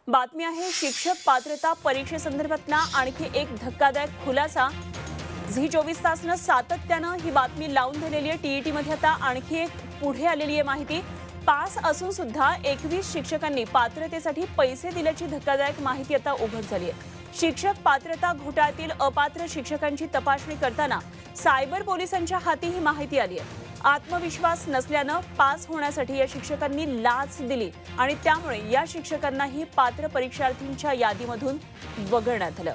बातमी आहे शिक्षक पात्रता परीक्षेसंदर्भातला आणखी एक धक्कादायक खुलासा। झी 24 तासनं सातत्यानं ही बातमी लावून दिलेली आहे। टीईटी मध्ये आता आणखी एक पुढे आलेली आहे माहिती। पास असून सुद्धा 21 शिक्षकांनी पात्रतेसाठी पैसे दिल्याची धक्कादायक माहिती आता उघड झाली आहे। शिक्षक पात्रता घोटाळ्यातील अपात्र शिक्षकांची तपासणी करताना सायबर पोलिसांच्या हाती ही माहिती आली आहे। आत्मविश्वास नसल्यानं पास होण्यासाठी या शिक्षकांनी लाच दिली आणि त्यामुळे या शिक्षकांनाही पात्र परीक्षार्थींच्या यादीमधून वगळण्यात आलं।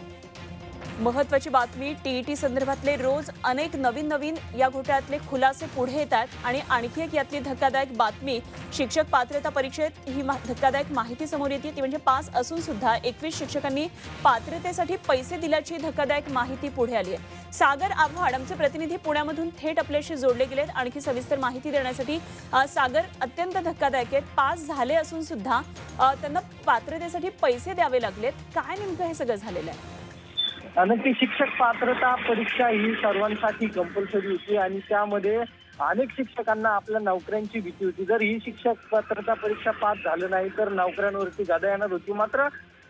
महत्त्वाची बातमी, टीईटी संदर्भातले रोज अनेक नवीन या घोटाळ्यातले खुलासे पुढे येतात आणि आणखी एक यातली धक्कादायक बातमी, शिक्षक पात्रता परीक्षेत ही धक्कादायक माहिती समोर येते ती म्हणजे पास असून सुद्धा 21 शिक्षकांनी पात्रतेसाठी पैसे दिल्याची धक्कादायक माहिती पुढे आली आहे। सागर आव्हाड आमचे प्रतिनिधी पुण्यामधून थेट आपल्याशी जोडले गेलेत आणखी सविस्तर माहिती देण्यासाठी। सागर, अत्यंत धक्कादायक आहे, पास झाले असून सुद्धा त्यांना पात्रतेसाठी पैसे द्यावे लागलेत, काय नेमकं हे सगळं झालेलं आहे? नक्की शिक्षक पात्रता परीक्षा ही सर्वांसाठी कंपल्सरी होती आणि त्यामध्ये अनेक शिक्षकांना आपल्या नोकऱ्यांची भीती होती। जर ही शिक्षक पात्रता परीक्षा पास झालं नाही तर नोकऱ्यांवरती गदा येणार होती। मात्र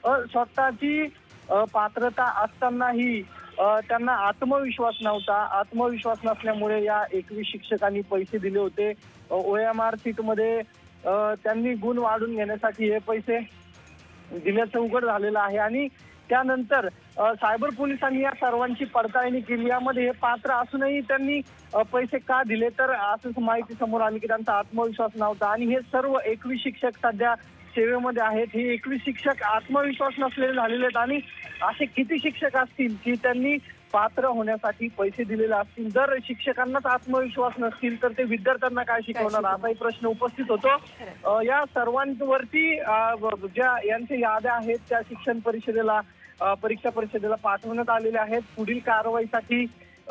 स्वतःची पात्रता असतानाही त्यांना आत्मविश्वास नव्हता। आत्मविश्वास नसल्यामुळे या 21 शिक्षकांनी पैसे दिले होते। OMR सीटमध्ये त्यांनी गुण वाढून घेण्यासाठी हे पैसे दिल्याचं उघड झालेलं आहे आणि त्यानंतर सायबर पोलिसांनी या सर्वांची पडताळणी केली। यामध्ये हे पात्र असूनही त्यांनी पैसे का दिले तर असं माहिती समोर आली की त्यांचा आत्मविश्वास नव्हता आणि हे सर्व 21 शिक्षक सध्या सेवेमध्ये आहेत। हे 21 शिक्षक आत्मविश्वास नसलेले झालेले आहेत आणि असे किती शिक्षक असतील की त्यांनी पात्र होण्यासाठी पैसे दिलेले असतील। जर शिक्षकांनाच आत्मविश्वास नसतील तर ते विद्यार्थ्यांना काय शिकवणार असाही प्रश्न उपस्थित होतो। या सर्वांवरती ज्या यांच्या याद्या आहेत त्या शिक्षण परिषदेला परीक्षा परिषदेला पाठवण्यात आलेल्या आहेत। पुढील कारवाईसाठी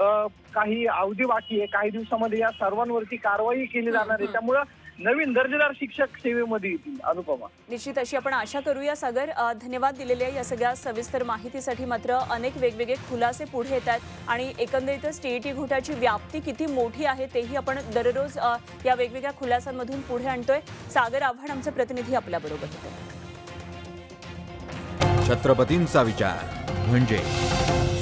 काही अवधी बाकी आहे, काही दिवसामध्ये या सर्वांवरती कारवाई केली जाणार आहे। त्यामुळे नवीन दर्जेदार शिक्षक सेवेमध्ये येतील। अनुपमा, निश्चित अशी आपण आशा करूया। सागर, धन्यवाद दिलेल्या या सगळ्या सविस्तर माहितीसाठी। मात्र अनेक वेगवेगळे खुलासे पुढे येतात आणि एकंदरीतच टीईटी घोटाळ्याची व्याप्ती किती मोठी आहे तेही आपण दररोज या वेगवेगळ्या खुलासांमधून पुढे आणतोय। सागर आव्हाड आमचे प्रतिनिधी आपल्या बरोबर होते। छत्रपतींचा विचार म्हणजे